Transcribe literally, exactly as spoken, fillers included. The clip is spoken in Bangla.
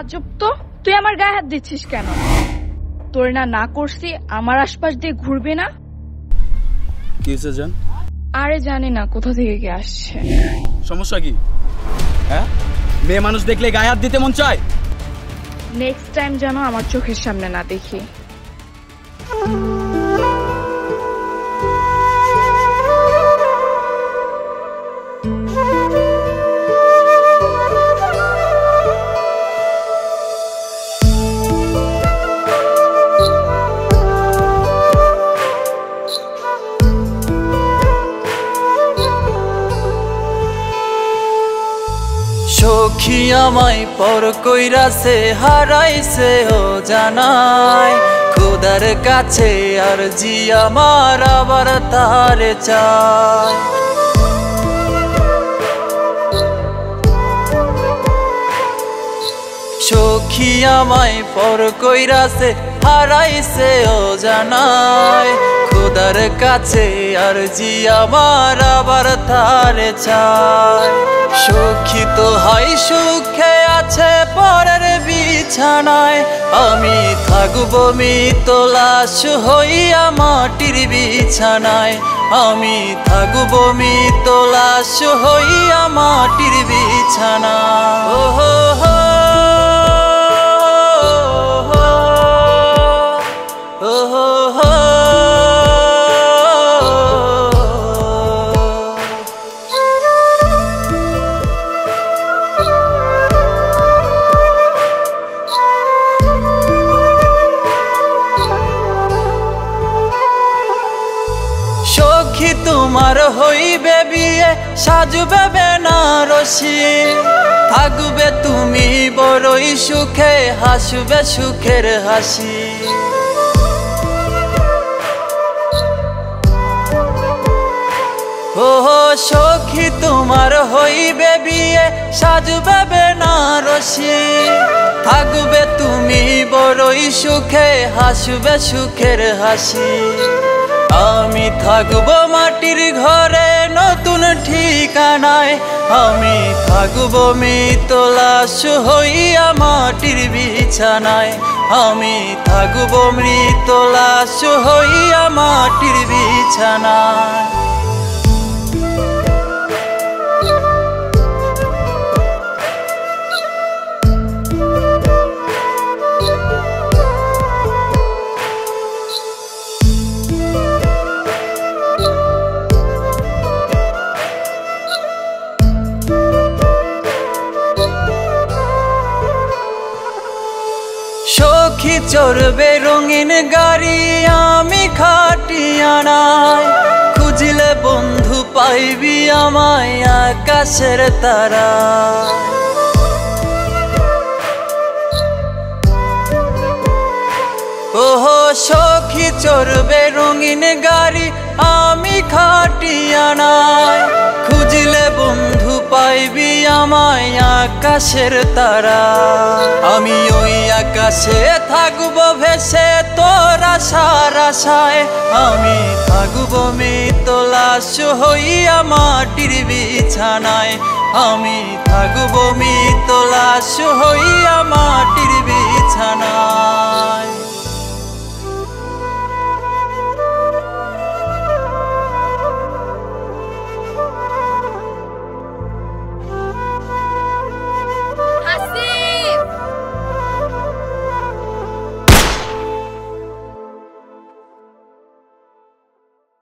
আজব তো, তুই আমার গায়ে হাত দিচ্ছিস কেন? তোর না না করছি আমার আশপাশ দিয়ে ঘুরবে না। কি হয়েছে জান? আরে জানি না কোথা থেকে কে আসছে। সমস্যা কি? হ্যাঁ, মেয়ে মানুষ দেখলে গায়ে হাত দিতে মন চায়। নেক্সট টাইম যেন আমার চোখের সামনে না দেখি। সখী আমায় পর কইরাছে হারাইছে ও জানায়, খোদার কাছে আর জি আমার আবার তারে চায়। সখী আমায় পর কইরাছে হারাইছে ও জানায়, খোদার কাছে আর জি আমার আবার তারে চায়। সখী তো হয় সুখে আছে পরের বিছানায়, আমি থাকবো মৃত লাশ হইয়া মাটির বিছানায়, আমি থাকবো মৃত লাশ হইয়া মাটির বিছানায়। ও হো হো সখী তোমার হইবে বিয়ে, সাজবে বেনারসি, থাকবে তুমি বড়ই সুখে, হাসবে সুখের হাসি। ও সখী তোমার হইবে বিয়ে, সাজবে বেনারসি, থাকবে তুমি বড়ই সুখে, হাসবে সুখের হাসি। আমি থাকবো মাটির ঘরে নতুন ঠিকানায়, আমি থাকবো মৃত লাশ হইয়া মাটির বিছানায়, আমি থাকবো মৃত লাশ হইয়া মাটির বিছানায়। সখী চড়বে রঙিন গাড়ি, আমি খাটিয়ানায়, খুঁজলে বন্ধু পাইবি আমায় আকাশের তারা। ওহো সখী চড়বে রঙিন গাড়ি, আমি খাটিয়ানায়, খুঁজলে বন্ধু পাইবি আমায় আকাশের তারা। আমি ওই আকাশে থাকবো ভেসে তোর আশার আশায়, আমি থাকবো মৃত লাশ হইয়া মাটির বিছানায়, আমি থাকবো মৃত লাশ হইয়া মাটির বিছানায়।